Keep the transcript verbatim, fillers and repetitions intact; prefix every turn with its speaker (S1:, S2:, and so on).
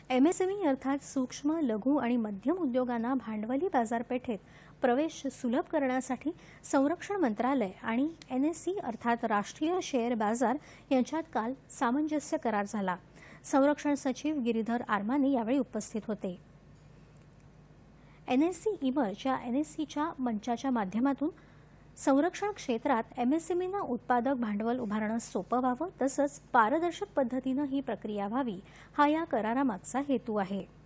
S1: MSME अर्थात सूक्ष्म, लघु आणि मध्यम उद्योगांना भांडवली बाजारपेठेत प्रवेश सुलभ करण्यासाठी संरक्षण मंत्रालय आणि एनएसई अर्थात राष्ट्रीय शेअर बाजार यांच्यात काल सामंजस्य करार झाला। संरक्षण सचिव गिरीधर आरमानी यावेळी उपस्थित होते। एनएसई इमर्ज या एनएसईच्या मंचाच्या माध्यमातून संरक्षण क्षेत्रात एमएसएमईना उत्पादक भांडवल उभारणं सोपं व्हावं तसंच पारदर्शक पद्धतीनं ही प्रक्रिया व्हावी हा या करारामागचा हेतू आहे।